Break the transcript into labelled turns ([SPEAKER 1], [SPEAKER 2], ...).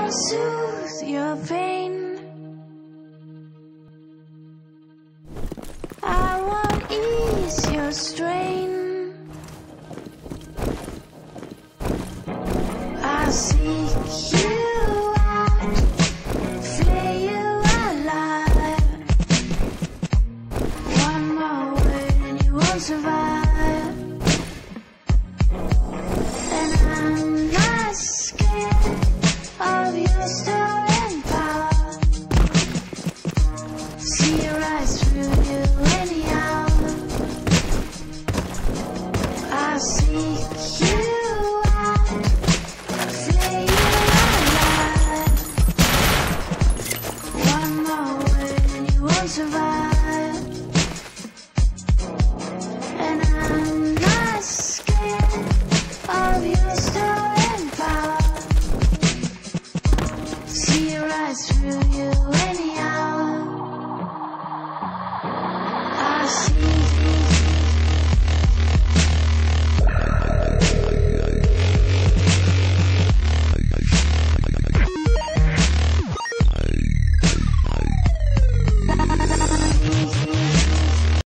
[SPEAKER 1] I'll soothe your pain. I won't ease your strain. I'll seek you out, flay you alive. One more word and you won't survive. And I'm not scared of your stolen power. See it rise through you anyhow. I'll seek you out, flay you alive. One more word and you won't survive. And I'm not scared of your stolen power. See it rise through you anyhow. I see